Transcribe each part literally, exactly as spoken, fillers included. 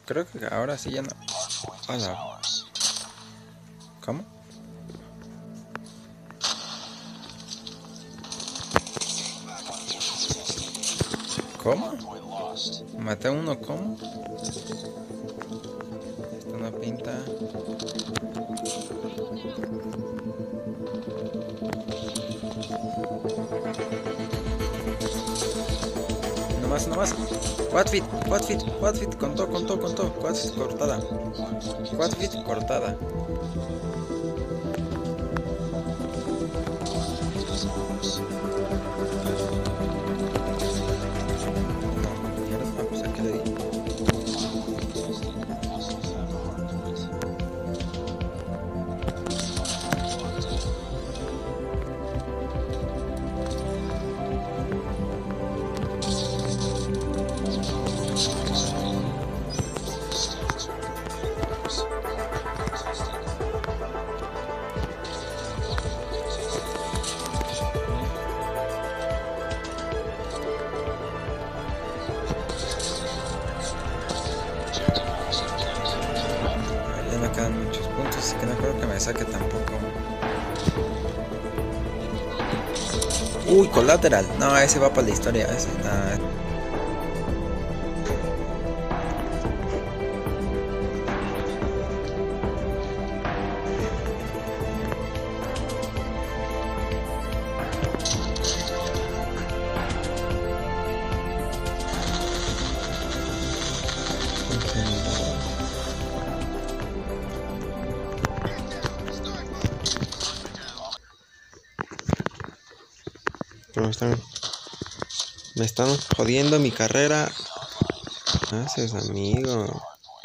Creo que ahora sí ya no. Hola. ¿Cómo? ¿Cómo? ¿Maté a uno? ¿Cómo? Esto no pinta. No más, no más. Quadfit, quadfit, quadfit, contó, contó, contó. Quadfit cortada. Quadfit cortada. No, mierda, pues aquí le di. Ya me quedan muchos puntos, así que no creo que me saque tampoco. Uy, Collateral. No, ese va para la historia. Ese, nah. Me están, me están jodiendo mi carrera. Gracias, amigo.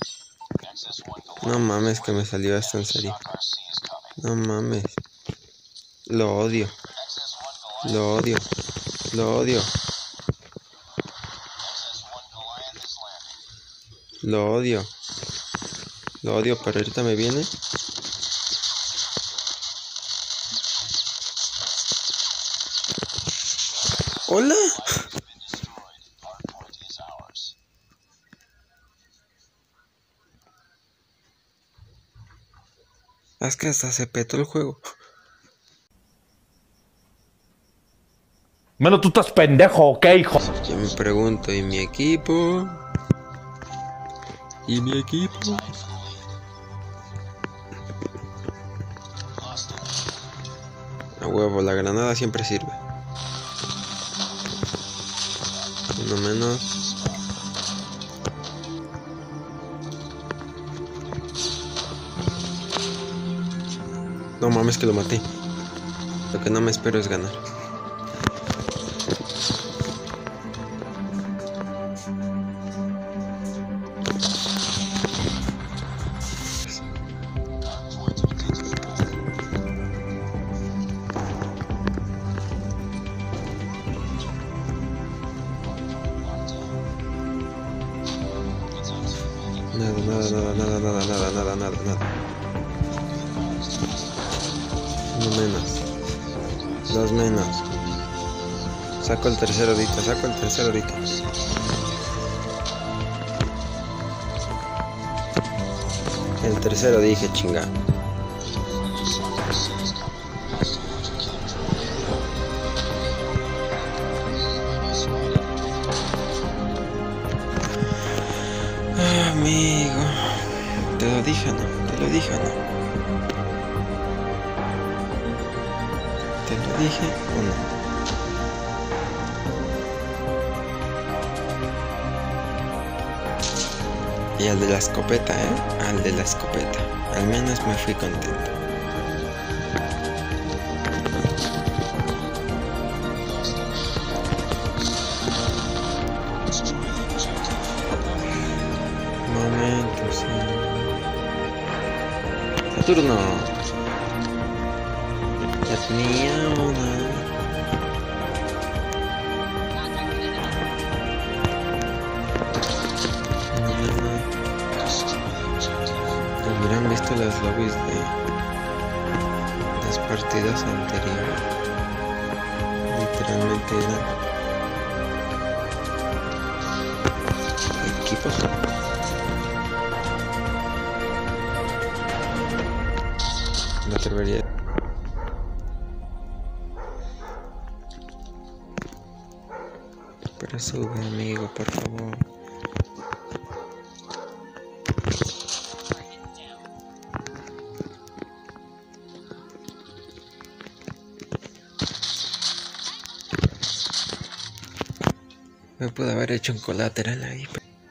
No mames que me salió esto en serio. No mames. Lo odio. Lo odio. Lo odio. Lo odio. Lo odio, pero ahorita me viene. ¡Hola! Es que hasta se petó el juego. Bueno, tú estás pendejo, ¿ok, hijo? Yo me pregunto, ¿y mi equipo? ¿Y mi equipo? A huevo, la granada siempre sirve. Uno menos. No mames que lo maté. Lo que no me espero es ganar. Nada, nada, nada, nada, nada, nada, nada, nada, nada. Uno menos. Dos menos. Saco el tercero ahorita, saco el tercero ahorita. El tercero dije, chinga. Ah, amigo. Te lo dije, no, te lo dije, no. Te lo dije o no. Y al de la escopeta, ¿eh? Al de la escopeta. Al menos me fui contento. Momento, sí. Saturno. Ya tenía una. Hubieran visto las lobbies de las partidas anteriores. Literalmente eran equipos me atrevería. Pero sube, amigo, por favor. Me pude haber hecho un colateral ahí.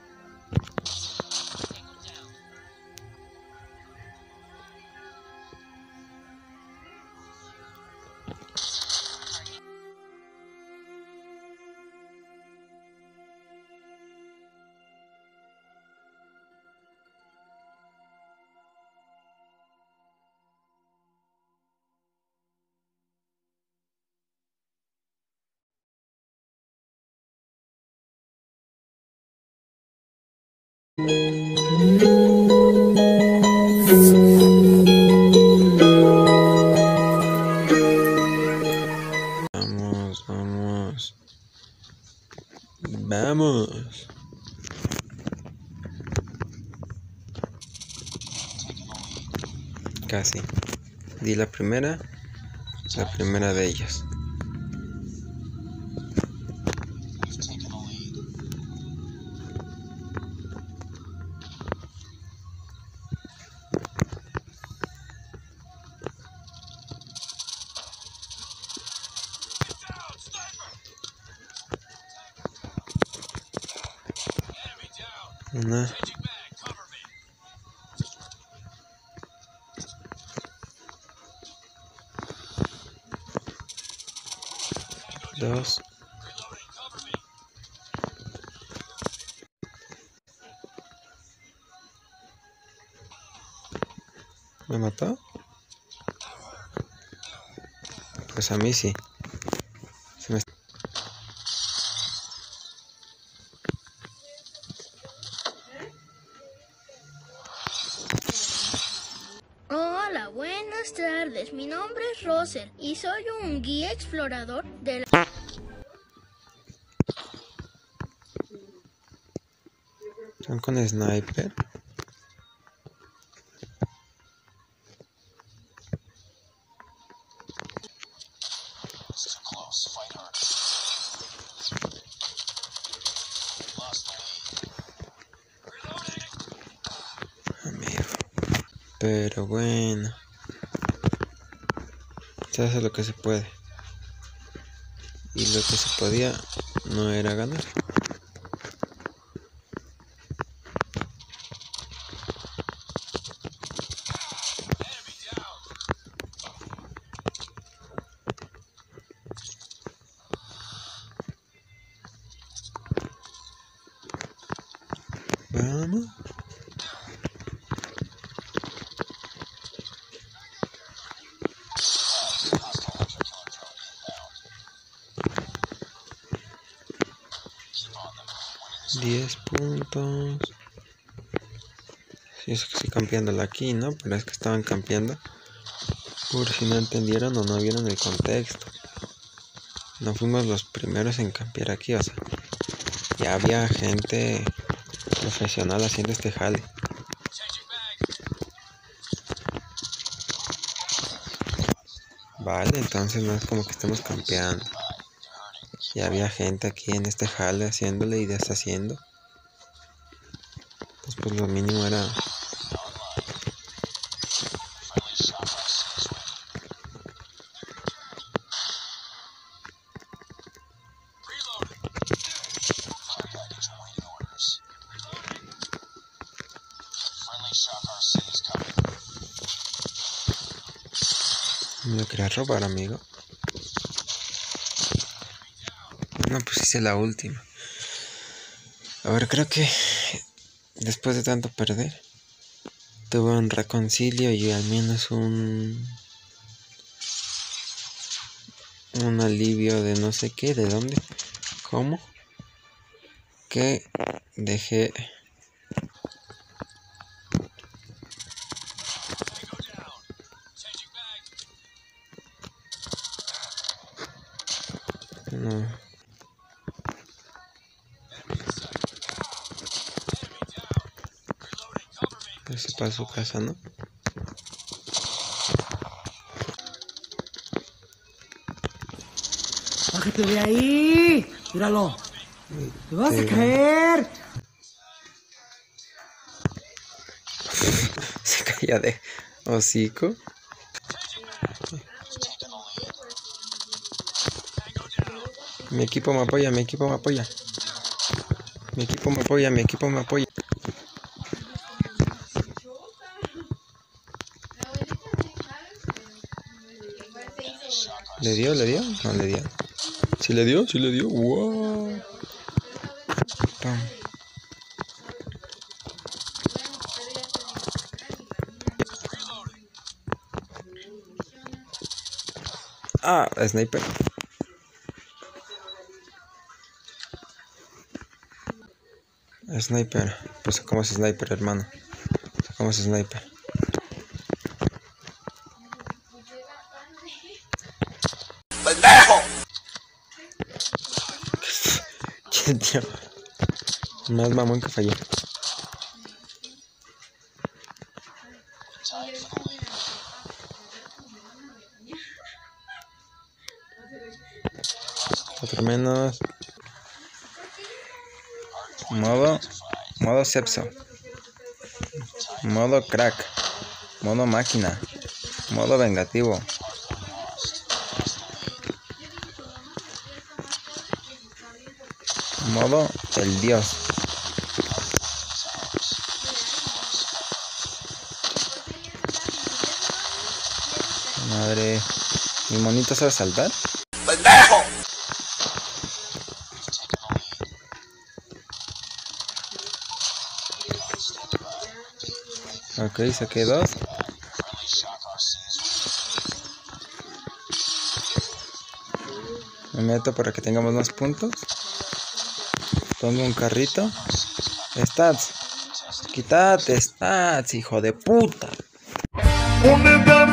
Vamos, vamos. Vamos. Casi. Di la primera. La primera de ellas. Una. Dos. ¿Me mató? Pues a mí sí. Se me... Hola, buenas tardes. Mi nombre es Roser y soy un guía explorador de la... ¿Están con sniper? Amigo. Pero bueno. Se hace lo que se puede. Y lo que se podía no era ganar. Vamos. diez puntos. Sí, es que estoy campeándola aquí, ¿no? Pero es que estaban campeando. Por si no entendieron o no vieron el contexto. No fuimos los primeros en campear aquí, o sea. Ya había gente profesional haciendo este jale. Vale, entonces no es como que estemos campeando. Ya había gente aquí en este jale haciéndole y deshaciendo. Pues, pues lo mínimo era... ¿Me lo querías robar, amigo? No, pues hice la última. A ver, creo que después de tanto perder, tuve un reconcilio y al menos un... un alivio de no sé qué, de dónde, cómo, que dejé... No. Ese para su casa, ¿no? Bájate de ahí. Míralo. Te vas a caer. Se caía de hocico. Mi equipo me apoya, mi equipo me apoya. Mi equipo me apoya, mi equipo me apoya. ¿Le dio? ¿Le dio? No le dio. ¿Sí le dio? ¿Sí le dio? ¡Wow! Pam. Ah, sniper. Sniper. Pues sacamos sniper, hermano. Sacamos sniper. ¡Qué tío! Más mamón que falló. Otro menos. Modo. Modo Cepso. Modo crack. Modo máquina. Modo vengativo. Modo el dios. Madre. ¿Mi monito sabe saltar? ¡Pendejo! Ok, saqué dos. Me meto para que tengamos más puntos. Pongo un carrito. Stats. Quítate, stats, hijo de puta.